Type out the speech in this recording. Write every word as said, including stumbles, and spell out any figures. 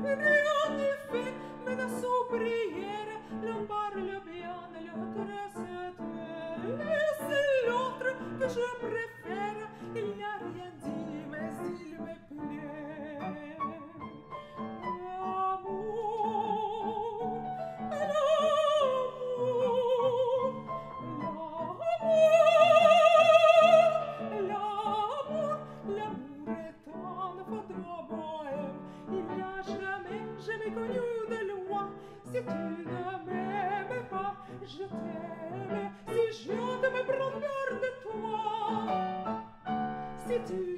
rien n'y fait, mais la sobrière l'on parle bien, l'autre se tait. Et c'est l'autre que je préfère, il n'y a rien dit, mais il me plaît. L'amour, l'amour, l'amour, l'amour est un faudra bohème. Il n'y a jamais, jamais connu de loi. Si tu ne m'aimes pas, je t'aime. Si je te me prends peur de toi, si tu